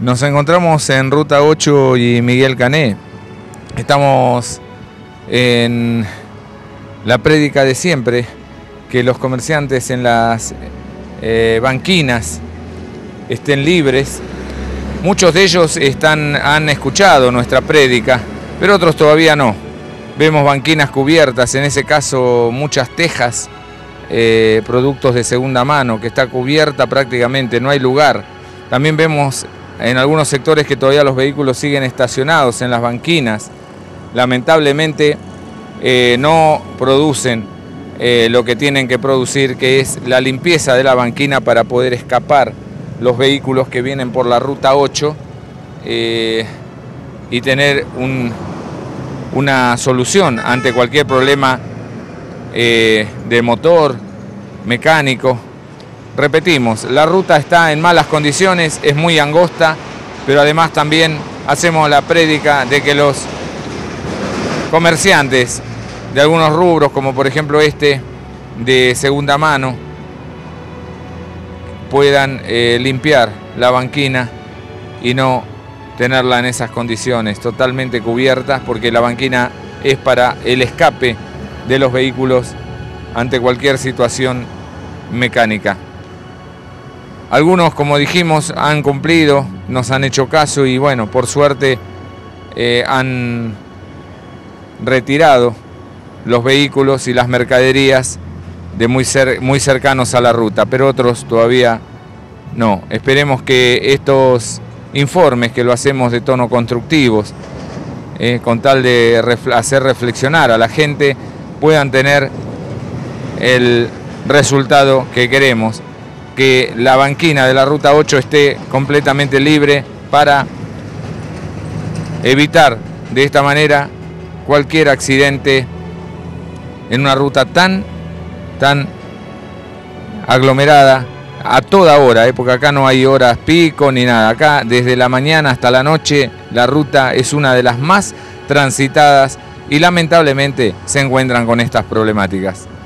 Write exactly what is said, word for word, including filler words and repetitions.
Nos encontramos en Ruta ocho y Miguel Cané. Estamos en la prédica de siempre, que los comerciantes en las eh, banquinas estén libres. Muchos de ellos están, han escuchado nuestra prédica, pero otros todavía no. Vemos banquinas cubiertas, en ese caso muchas tejas, eh, productos de segunda mano, que está cubierta prácticamente, no hay lugar. También vemos en algunos sectores que todavía los vehículos siguen estacionados en las banquinas. Lamentablemente eh, no producen eh, lo que tienen que producir, que es la limpieza de la banquina para poder escapar los vehículos que vienen por la Ruta ocho eh, y tener un, una solución ante cualquier problema eh, de motor, mecánico. Repetimos, la ruta está en malas condiciones, es muy angosta, pero además también hacemos la prédica de que los comerciantes de algunos rubros, como por ejemplo este de segunda mano, puedan eh, limpiar la banquina y no tenerla en esas condiciones totalmente cubiertas, porque la banquina es para el escape de los vehículos ante cualquier situación mecánica. Algunos, como dijimos, han cumplido, nos han hecho caso y bueno, por suerte eh, han retirado los vehículos y las mercaderías de muy, cer muy cercanos a la ruta, pero otros todavía no. Esperemos que estos informes, que lo hacemos de tono constructivos, eh, con tal de ref hacer reflexionar a la gente, puedan tener el resultado que queremos, que la banquina de la Ruta ocho esté completamente libre para evitar de esta manera cualquier accidente en una ruta tan, tan aglomerada a toda hora, ¿eh? Porque acá no hay horas pico ni nada. Acá desde la mañana hasta la noche la ruta es una de las más transitadas y lamentablemente se encuentran con estas problemáticas.